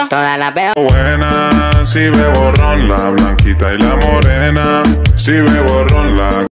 todas las veo buena. Si bebo ron, la blanquita y la morena. Si bebo ron, la